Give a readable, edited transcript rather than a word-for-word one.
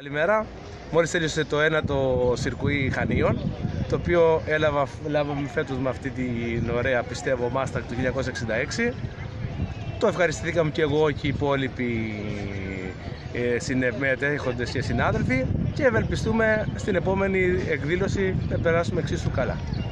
Καλημέρα. Μόλις τέλειωσε το ένατο σιρκουί Χανίων, το οποίο λάβαμε φέτος με αυτή την ωραία, πιστεύω, Mustang του 1966. Το ευχαριστηθήκαμε και εγώ και οι υπόλοιποι συμμετέχοντες και συνάδελφοι και ευελπιστούμε στην επόμενη εκδήλωση να περάσουμε εξίσου καλά.